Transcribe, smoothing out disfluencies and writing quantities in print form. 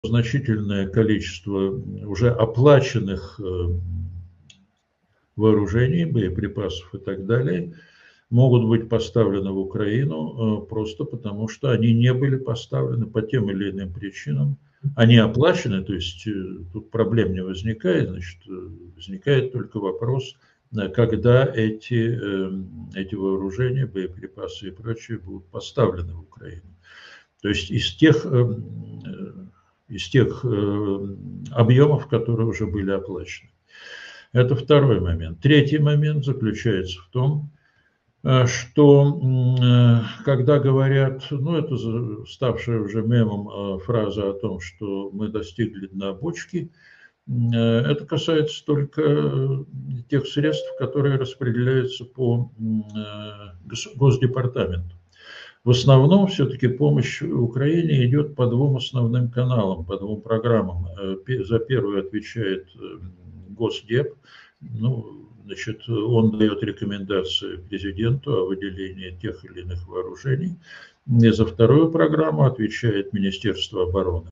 значительное количество уже оплаченных вооружений, боеприпасов и так далее могут быть поставлены в Украину просто потому, что они не были поставлены по тем или иным причинам. Они оплачены, то есть тут проблем не возникает, значит, возникает только вопрос, когда эти вооружения, боеприпасы и прочее будут поставлены в Украину. То есть из тех объемов, которые уже были оплачены. Это второй момент. Третий момент заключается в том, что когда говорят, ну, это ставшая уже мемом фраза о том, что мы достигли дна бочки, это касается только тех средств, которые распределяются по Госдепартаменту. В основном все-таки помощь Украине идет по двум основным каналам, по двум программам. За первую отвечает Госдеп. Ну, значит, он дает рекомендации президенту о выделении тех или иных вооружений. И за вторую программу отвечает Министерство обороны.